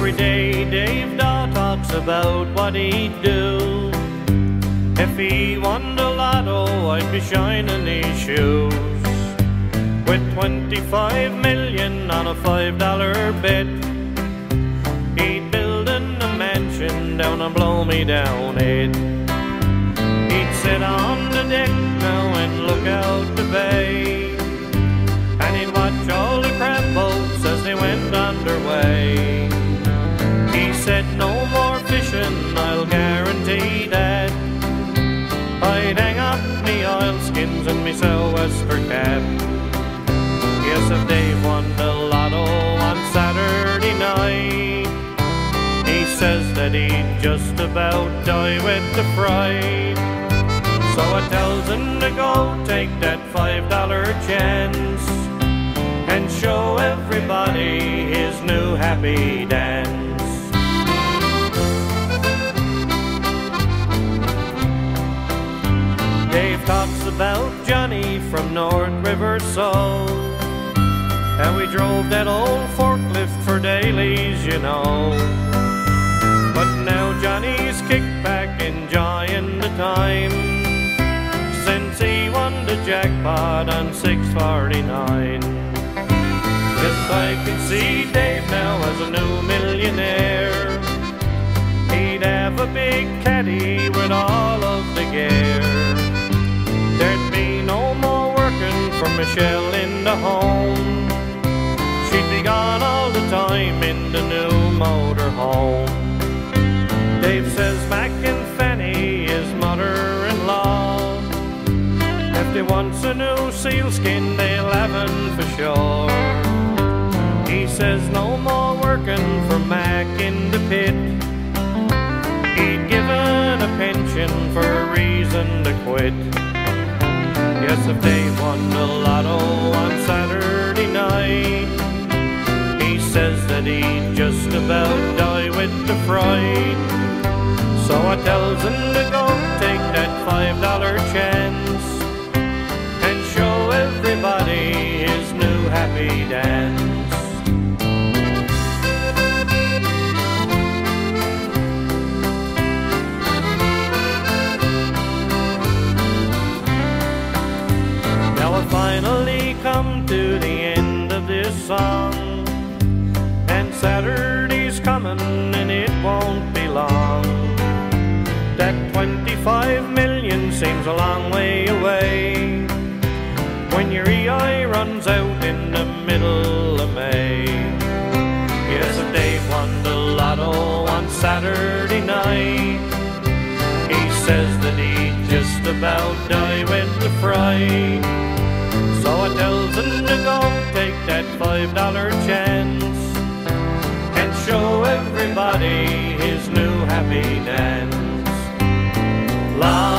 Every day Dave Daw talks about what he'd do. If he won the lotto, I'd be shining his shoes. With 25 million on a $5 bet, he'd build a mansion down on Blow Me Down Head. He'd sit on the deck now and look out the bay, and he'd watch all the crab boats as they went underway. He said no more fishing, I'll guarantee that. I'd hang up me oilskins and me sou'wester cap. Yes, if Dave won the lotto on Saturday night, he says that he'd just about die with the fright. So I tells him to go take that $5 chance and show everybody his new happy dance. Dave talks about Johnny from North River Soul, and we drove that old forklift for dailies, you know. But now Johnny's kicked back enjoying the time, since he won the jackpot on 649. Yes, I can see Dave now as a new millionaire. He'd have a big caddy with all of the gear. There'd be no more working for Michelle in the home. She'd be gone all the time in the new motor home. Dave says Mac and Fanny, his mother-in-law, if they want a new sealskin, they'll have 'em for sure. He says no more working for Mac in the pit. He'd given a pension for a reason to quit. Yes, if Dave won the lotto on Saturday night, he says that he'd just about die with the fright. So I tells him to go take that $5 chance and show everybody his new happy dance. Finally come to the end of this song, and Saturday's coming and it won't be long. That 25 million seems a long way away when your EI runs out in the middle of May. Yes, if Dave won the lotto on Saturday night, he says that he'd just about die with the fright. So I tells him to go take that $5 chance and show everybody his new happy dance.